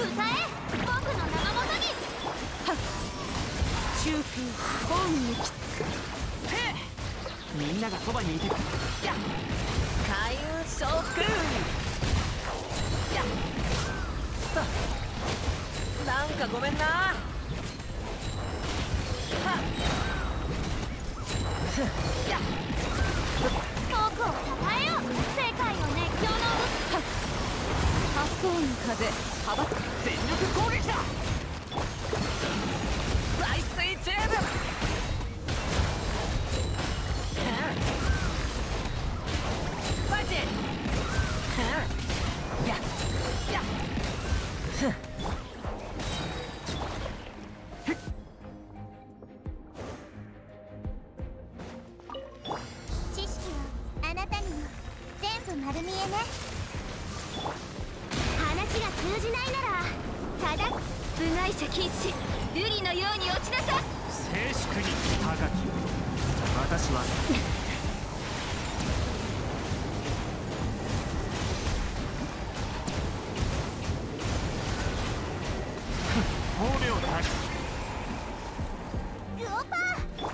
僕の名のもとに。 中空ホームに来てみんながそばにいてる。 開運召喚。なんかごめんな。 僕をたたえよ、世界を熱狂の八方の風幅全力攻撃だ。 排水チェーブ。ファイチや知識はあなたにも全部丸見えね。話が通じないならただ部外者禁止。瑠璃のように落ちなさい。 静粛に高き。私は褒めをたる。 ルオパー。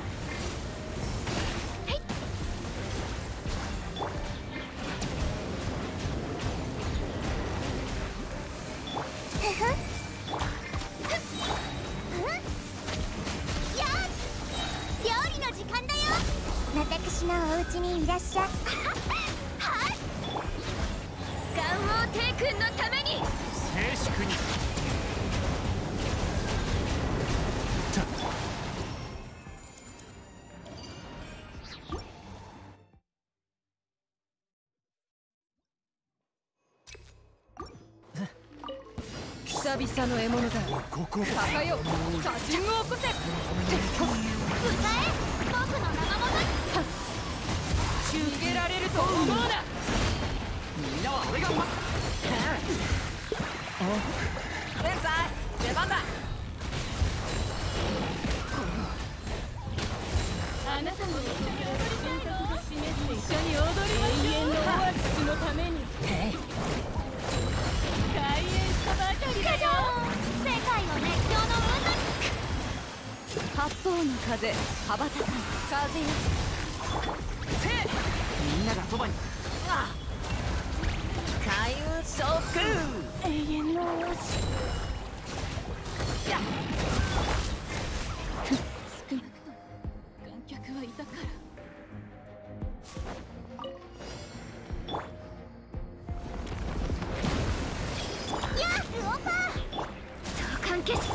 私のお家にいらっしゃい。はい。 元王帝君のために。 静粛に。 久々の獲物だ。 ここ鷹よ、砂塵を起こせ。 歌え、僕の名のもとに。 逃げられると思うな。 みんなは俺が天才出番だ。 あなたも一緒に踊りたいの？一緒に踊りましょう。永遠のオアシスのために。開演したばかりだよ。 世界を熱狂の八方の風羽ばたかん。風よみんながそばに。 開運召喚。 永遠のオアシス。 やっ少なくとも観客はいたから。 ルオパー。 相関消し。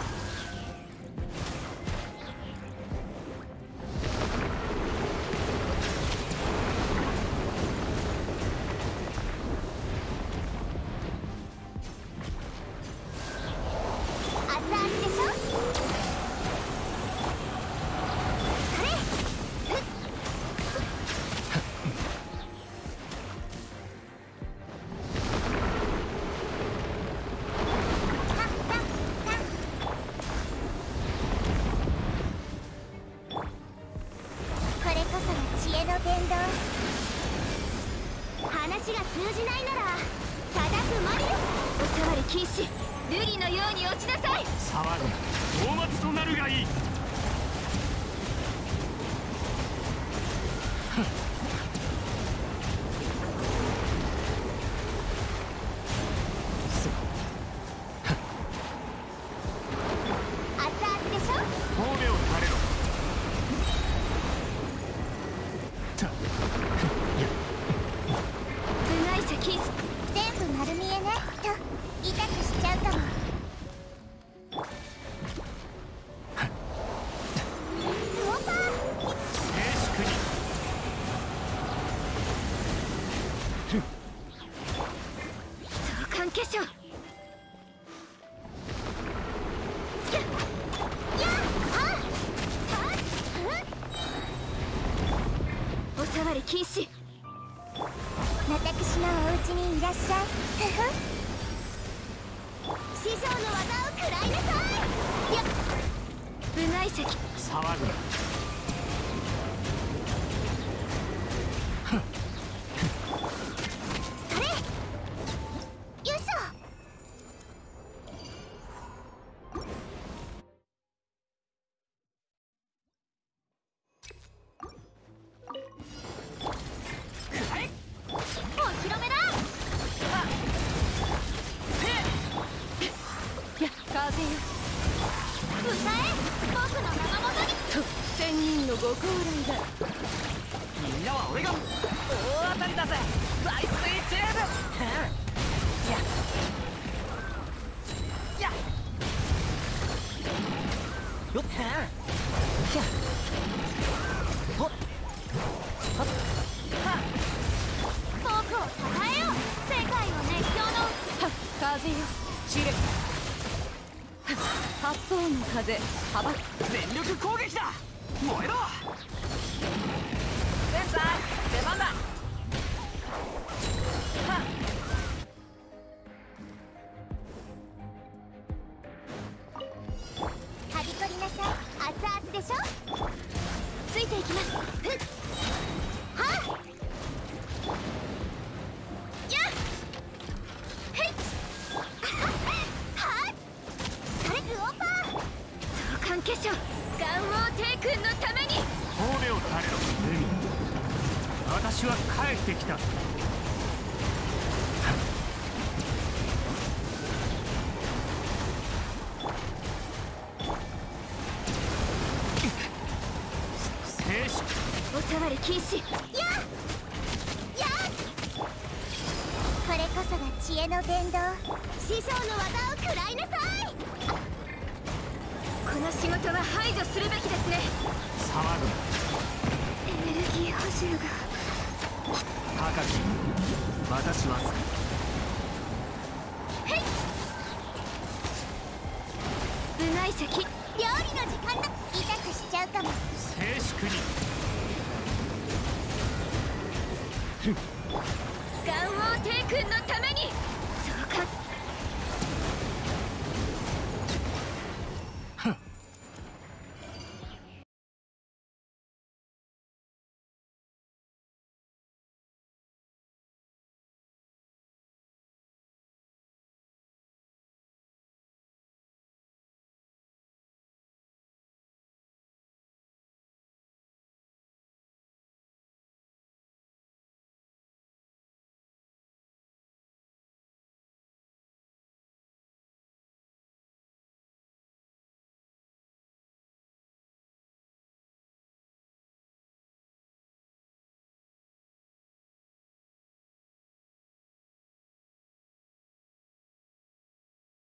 話が通じないならただくまりよ。 お触り禁止。瑠璃のように落ちなさい。 騒ぐな。大松となるがいい。 熱々でしょ。 褒めを垂れろ。 部外者禁止。 全部丸見えねと痛くしちゃうかも。ルオパー。 静粛に。 相関化粧。お触り禁止。 私のお家にいらっしゃい。師匠の技を食らいなさい。 部外者騒ぐな。 それよいしょ。 ご高麗だ。 みんなは俺が大当たりだぜ。バイスイチーム。ややよっやほっはっ僕を称えよう。世界を熱狂の風よ散れ。八方の風幅。 全力攻撃だ。燃えろ。センサー出番だ。 はびこりなさい。熱々でしょ。ついていきます。ふっはっやっへいはっそれグオーパー関係者ガンウォー帝君のために。 褒めを垂れろ海。私は帰ってきた。静止。 お触り禁止。 やっやっこれこそが知恵の伝道。師匠の技を食らいなさい。 この仕事は排除するべきですね。 騒ぐエネルギー補充が。 高き私はへい部外席。 料理の時間だ。痛くしちゃうかも。 静粛に。 ガンウォー帝君のために。